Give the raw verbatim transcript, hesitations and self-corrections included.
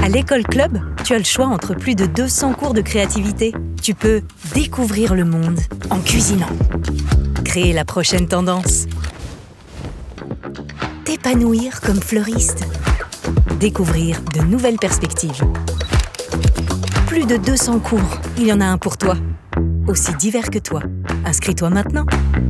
À l'école club, tu as le choix entre plus de deux cents cours de créativité. Tu peux découvrir le monde en cuisinant, créer la prochaine tendance, t'épanouir comme fleuriste, découvrir de nouvelles perspectives. Plus de deux cents cours, il y en a un pour toi. Aussi divers que toi. Inscris-toi maintenant.